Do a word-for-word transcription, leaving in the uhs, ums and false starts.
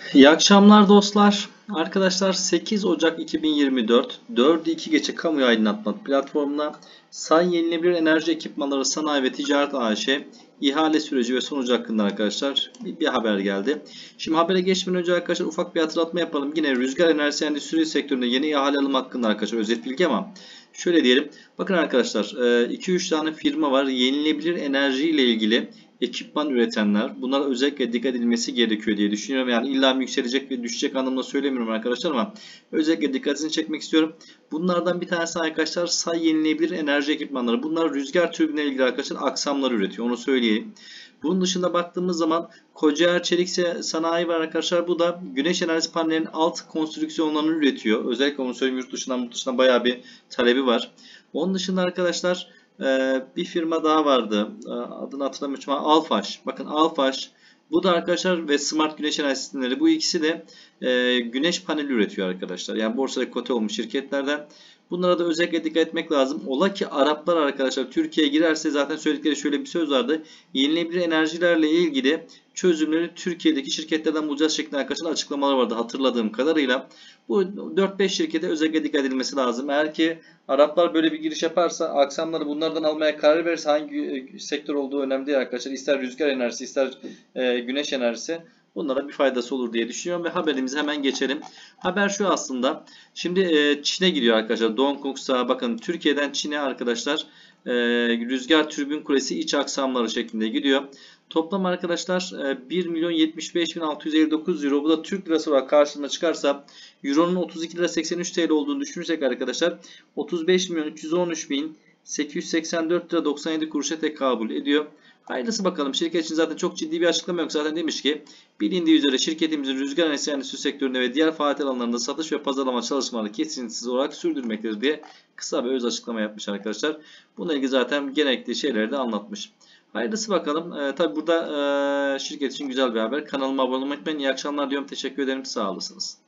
İyi akşamlar dostlar. Arkadaşlar sekiz Ocak iki bin yirmi dört dördü iki geçe kamuya aydınlatma platformuna Say Yenilenebilir Enerji Ekipmanları Sanayi ve Ticaret A Ş ihale süreci ve sonucu hakkında arkadaşlar bir, bir haber geldi. Şimdi habere geçmeden önce arkadaşlar ufak bir hatırlatma yapalım. Yine rüzgar enerjisi endüstri sektöründe yeni ihale alımı hakkında arkadaşlar özet bilgi ama şöyle diyelim. Bakın arkadaşlar iki üç tane firma var yenilenebilir enerji ile ilgili ekipman üretenler. Bunlara özellikle dikkat edilmesi gerekiyor diye düşünüyorum. Yani illa yükselecek ve düşecek anlamda söylemiyorum arkadaşlar ama özellikle dikkatinizi çekmek istiyorum. Bunlardan bir tanesi arkadaşlar Say Yenilenebilir Enerji Ekipmanları. Bunlar rüzgar türbinle ilgili arkadaşlar aksamları üretiyor. Onu söyleyeyim. Bunun dışında baktığımız zaman Kocaer Çelik Sanayi var arkadaşlar. Bu da güneş enerjisi panellerinin alt konstrüksiyonlarını üretiyor. Özellikle onu söyleyeyim, yurt dışından yurt dışından bayağı bir talebi var. Onun dışında arkadaşlar bir firma daha vardı. Adını hatırlamıyorum ama Alfaş. Bakın Alfaş. Bu da arkadaşlar ve Smart Güneş Enerji Sistemleri. Bu ikisi de e, güneş paneli üretiyor arkadaşlar. Yani borsada kote olmuş şirketlerden. Bunlara da özellikle dikkat etmek lazım. Ola ki Araplar arkadaşlar Türkiye'ye girerse zaten söyledikleri şöyle bir söz vardı. Yenilenebilir enerjilerle ilgili çözümleri Türkiye'deki şirketlerden bulacağız şeklinde arkadaşlar açıklamalar vardı hatırladığım kadarıyla. Bu dört beş şirkete özellikle dikkat edilmesi lazım. Eğer ki Araplar böyle bir giriş yaparsa aksamları bunlardan almaya karar verirse hangi sektör olduğu önemli değil arkadaşlar. İster rüzgar enerjisi ister e, güneş enerjisi. Bunlara bir faydası olur diye düşünüyorum ve haberimize hemen geçelim. Haber şu aslında. Şimdi e, Çin'e gidiyor arkadaşlar. Dongguks'a bakın Türkiye'den Çin'e arkadaşlar e, rüzgar türbin kulesi iç aksamları şeklinde gidiyor. Toplam arkadaşlar e, bir milyon yetmiş beş bin altı yüz elli dokuz euro. Bu da Türk lirası olarak karşılığında çıkarsa Euro'nun otuz iki lira seksen üç T L olduğunu düşünürsek arkadaşlar otuz beş milyon üç yüz on üç bin sekiz yüz seksen dört lira doksan yedi kuruşa tekabül ediyor. Hayırlısı bakalım. Şirket için zaten çok ciddi bir açıklama yok. Zaten demiş ki bilindiği üzere şirketimizin rüzgar enerjisi endüstri sektöründe ve diğer faaliyet alanlarında satış ve pazarlama çalışmaları kesintisiz olarak sürdürmektedir diye kısa bir öz açıklama yapmış arkadaşlar. Bununla ilgili zaten gerekli şeyleri de anlatmış. Hayırlısı bakalım. Ee, tabi burada e, şirket için güzel bir haber. Kanalıma abone olmayı unutmayın. İyi akşamlar diyorum. Teşekkür ederim. Sağ olasınız.